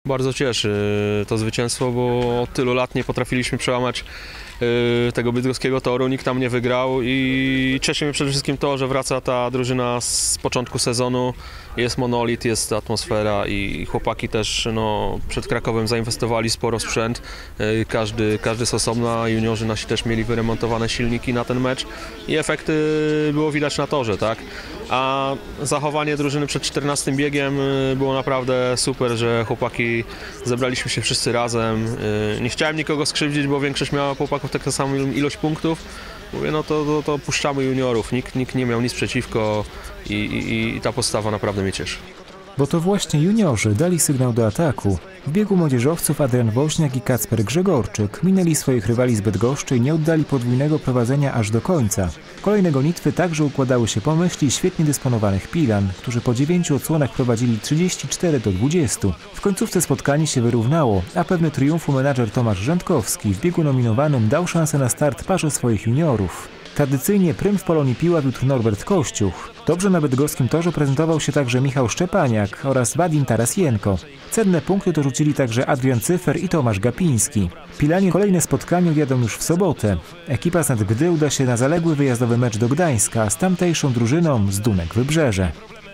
Bardzo cieszy to zwycięstwo, bo od tylu lat nie potrafiliśmy przełamać tego bydgoskiego toru, nikt tam nie wygrał i cieszy mnie przede wszystkim to, że wraca ta drużyna z początku sezonu, jest monolit, jest atmosfera i chłopaki też przed Krakowem zainwestowali sporo w sprzęt, każdy z osobna, juniorzy nasi też mieli wyremontowane silniki na ten mecz i efekty było widać na torze, tak? A zachowanie drużyny przed 14 biegiem było naprawdę super, że chłopaki zebraliśmy się wszyscy razem. Nie chciałem nikogo skrzywdzić, bo większość miała chłopaków taką samą ilość punktów. Mówię, to puszczamy juniorów, nikt nie miał nic przeciwko i ta postawa naprawdę mnie cieszy. Bo to właśnie juniorzy dali sygnał do ataku. W biegu młodzieżowców Adrian Woźniak i Kacper Grzegorczyk minęli swoich rywali z Bydgoszczy i nie oddali podwójnego prowadzenia aż do końca. Kolejne gonitwy także układały się po myśli świetnie dysponowanych Pilan, którzy po 9 odsłonach prowadzili 34-20. W końcówce spotkanie się wyrównało, a pewny triumfu menadżer Tomasz Rzędkowski w biegu nominowanym dał szansę na start parze swoich juniorów. Tradycyjnie prym w Polonii Piła wiódł Norbert Kościuch. Dobrze na bydgoskim torze prezentował się także Michał Szczepaniak oraz Wadim Tarasienko. Cenne punkty dorzucili także Adrian Cyfer i Tomasz Gapiński. Pilanie kolejne spotkanie jadą już w sobotę. Ekipa z Nadgdy uda się na zaległy wyjazdowy mecz do Gdańska z tamtejszą drużyną z Dunek Wybrzeże.